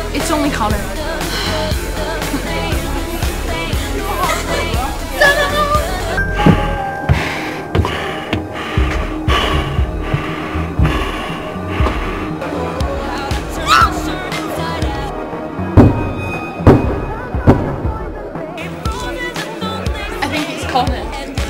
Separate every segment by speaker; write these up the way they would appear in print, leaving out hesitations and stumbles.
Speaker 1: It's only Connor. I think it's Connor.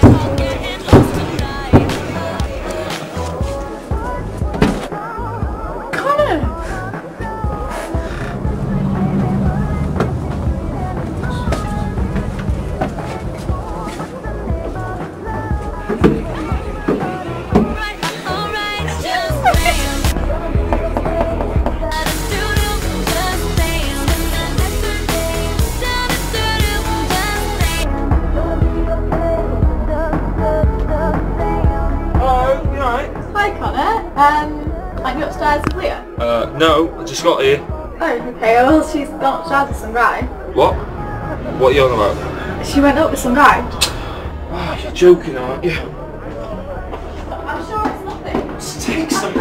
Speaker 2: Are you upstairs with Leah?
Speaker 3: No, I just got here.
Speaker 2: Oh, okay, well she's gone upstairs with some guy.
Speaker 3: What? What are you on about?
Speaker 2: She went up with some guy.
Speaker 3: Oh, you're joking, aren't you?
Speaker 2: I'm sure it's nothing.
Speaker 3: Just take some